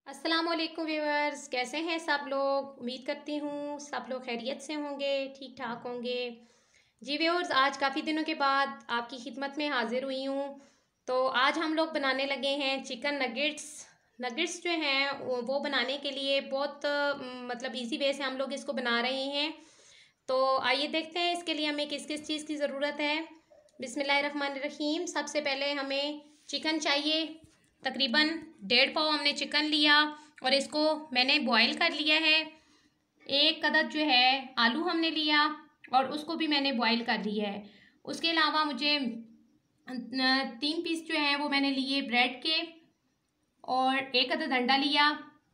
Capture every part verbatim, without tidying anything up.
अस्सलाम वालेकुम व्यूअर्स, कैसे हैं सब लोग। उम्मीद करती हूँ सब लोग खैरियत से होंगे, ठीक ठाक होंगे। जी व्यूअर्स, आज काफ़ी दिनों के बाद आपकी खिदमत में हाजिर हुई हूँ। तो आज हम लोग बनाने लगे हैं चिकन नगेट्स। नगेट्स जो हैं वो वो बनाने के लिए बहुत अ, मतलब इजी वे से हम लोग इसको बना रहे हैं। तो आइए देखते हैं इसके लिए हमें किस किस चीज़ की ज़रूरत है। बिस्मिल्लाहिर्रहमानिर्रहीम। सबसे पहले हमें चिकन चाहिए। तकरीबन डेढ़ पाव हमने चिकन लिया और इसको मैंने बॉईल कर लिया है। एक अदद जो है आलू हमने लिया और उसको भी मैंने बॉईल कर लिया है। उसके अलावा मुझे तीन पीस जो हैं वो मैंने लिए ब्रेड के, और एक अदद अंडा लिया।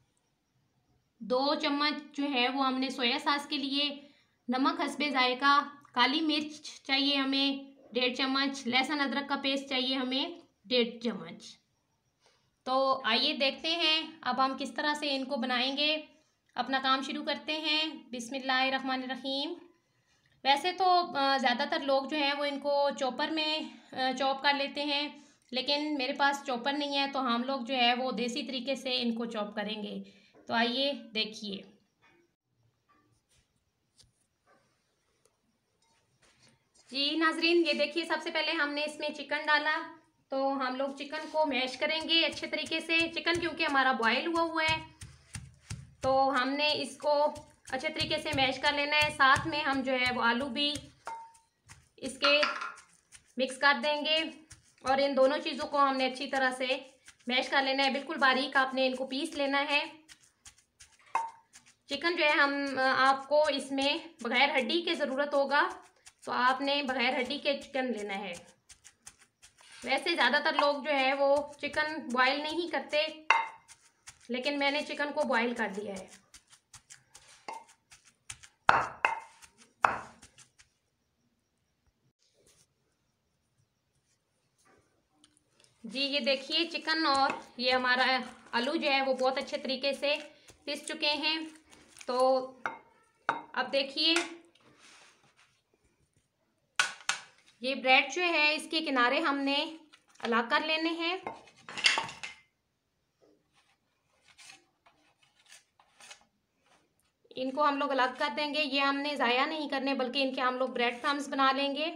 दो चम्मच जो है वो हमने सोया सॉस के लिए, नमक हस्बे जायका, काली मिर्च चाहिए हमें डेढ़ चम्मच, लहसुन अदरक का पेस्ट चाहिए हमें डेढ़ चम्मच। तो आइए देखते हैं अब हम किस तरह से इनको बनाएंगे। अपना काम शुरू करते हैं। बिस्मिल्लाहिर्रहमानिर्रहीम। वैसे तो ज़्यादातर लोग जो हैं वो इनको चॉपर में चॉप कर लेते हैं, लेकिन मेरे पास चॉपर नहीं है तो हम लोग जो है वो देसी तरीके से इनको चॉप करेंगे। तो आइए देखिए। जी नाजरीन, ये देखिए सबसे पहले हमने इसमें चिकन डाला। तो हम लोग चिकन को मैश करेंगे अच्छे तरीके से। चिकन क्योंकि हमारा बॉयल हुआ हुआ है तो हमने इसको अच्छे तरीके से मैश कर लेना है। साथ में हम जो है वो आलू भी इसके मिक्स कर देंगे और इन दोनों चीज़ों को हमने अच्छी तरह से मैश कर लेना है। बिल्कुल बारीक आपने इनको पीस लेना है। चिकन जो है हम आपको इसमें बगैर हड्डी की ज़रूरत होगा, तो आपने बगैर हड्डी के चिकन लेना है। वैसे ज़्यादातर लोग जो है वो चिकन बॉयल नहीं करते, लेकिन मैंने चिकन को बॉयल कर दिया है। जी ये देखिए चिकन और ये हमारा आलू जो है वो बहुत अच्छे तरीके से पिस चुके हैं। तो अब देखिए ये ब्रेड जो है इसके किनारे हमने अलग कर लेने हैं। इनको हम लोग अलग कर देंगे। ये हमने ज़ाया नहीं करने, बल्कि इनके हम लोग ब्रेड क्रम्स बना लेंगे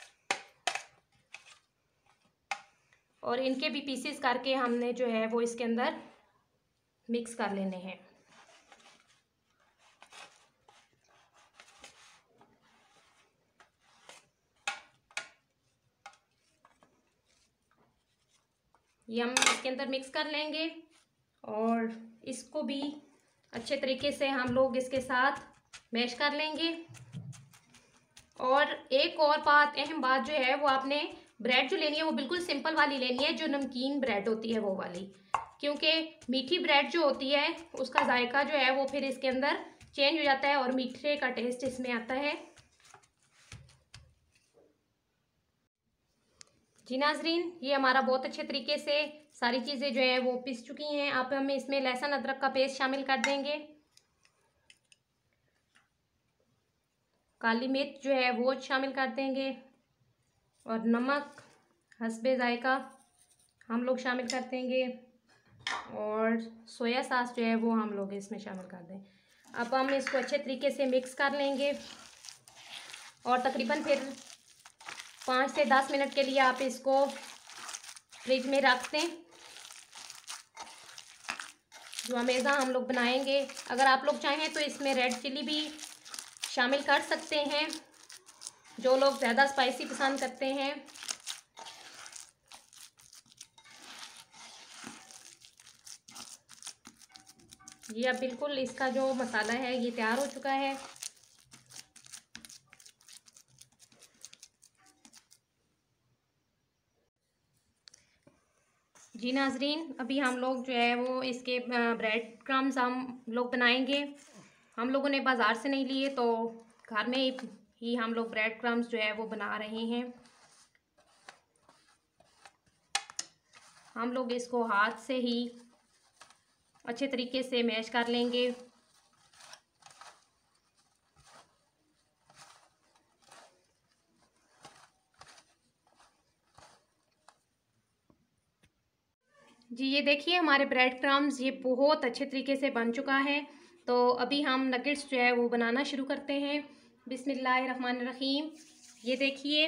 और इनके भी पीसेस करके हमने जो है वो इसके अंदर मिक्स कर लेने हैं। ये हम इसके अंदर मिक्स कर लेंगे और इसको भी अच्छे तरीके से हम लोग इसके साथ मैश कर लेंगे। और एक और बात, अहम बात जो है वो आपने ब्रेड जो लेनी है वो बिल्कुल सिंपल वाली लेनी है, जो नमकीन ब्रेड होती है वो वाली, क्योंकि मीठी ब्रेड जो होती है उसका जायका जो है वो फिर इसके अंदर चेंज हो जाता है और मीठे का टेस्ट इसमें आता है। जी नाजरीन, ये हमारा बहुत अच्छे तरीके से सारी चीज़ें जो है वो पिस चुकी हैं। अब हम इसमें लहसुन अदरक का पेस्ट शामिल कर देंगे, काली मिर्च जो है वो शामिल कर देंगे और नमक हस्बे जायका हम लोग शामिल कर देंगे और सोया सॉस जो है वो हम लोग इसमें शामिल कर दें। अब हम इसको अच्छे तरीके से मिक्स कर लेंगे और तकरीबन फिर पाँच से दस मिनट के लिए आप इसको फ्रिज में रख दें। जो अमेज़ा हम लोग बनाएंगे, अगर आप लोग चाहें तो इसमें रेड चिली भी शामिल कर सकते हैं, जो लोग ज़्यादा स्पाइसी पसंद करते हैं। ये अब बिल्कुल इसका जो मसाला है ये तैयार हो चुका है। जी नाजरीन, अभी हम लोग जो है वो इसके ब्रेड क्रम्स हम लोग बनाएंगे। हम लोगों ने बाज़ार से नहीं लिए तो घर में ही हम लोग ब्रेड क्रम्स जो है वो बना रहे हैं। हम लोग इसको हाथ से ही अच्छे तरीके से मैश कर लेंगे। जी ये देखिए हमारे ब्रेड क्रम्स ये बहुत अच्छे तरीके से बन चुका है। तो अभी हम नगेट्स जो है वो बनाना शुरू करते हैं। बिस्मिल्लाहिर्रहमानिर्रहीम। ये देखिए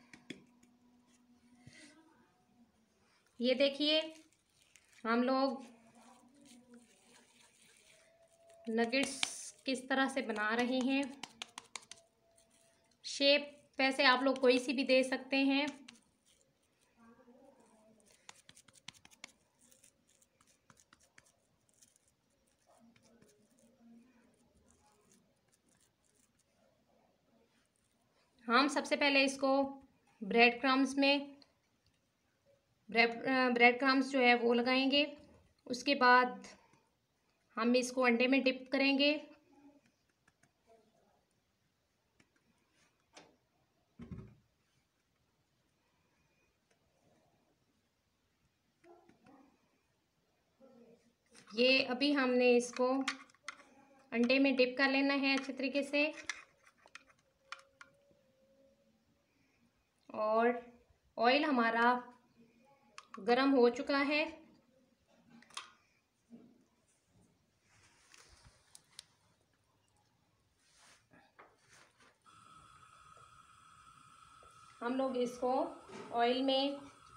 ये देखिए हम लोग नगेट्स किस तरह से बना रहे हैं। शेप वैसे आप लोग कोई सी भी दे सकते हैं। हम सबसे पहले इसको ब्रेड क्रम्स में ब्रेड ब्रेड क्रम्स जो है वो लगाएंगे। उसके बाद हम इसको अंडे में डिप करेंगे। ये अभी हमने इसको अंडे में डिप कर लेना है अच्छे तरीके से। और ऑयल हमारा गरम हो चुका है। हम लोग इसको ऑयल में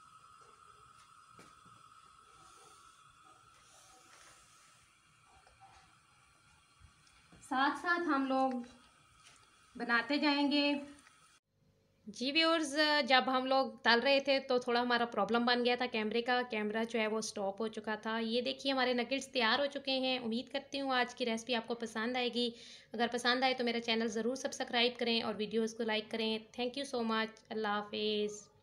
साथ साथ हम लोग बनाते जाएंगे। जी व्यूअर्स, जब हम लोग तल रहे थे तो थोड़ा हमारा प्रॉब्लम बन गया था कैमरे का। कैमरा जो है वो स्टॉप हो चुका था। ये देखिए हमारे नगेट्स तैयार हो चुके हैं। उम्मीद करती हूँ आज की रेसिपी आपको पसंद आएगी। अगर पसंद आए तो मेरा चैनल ज़रूर सब्सक्राइब करें और वीडियोज़ को लाइक करें। Thank you so much. Allah हाफिज़।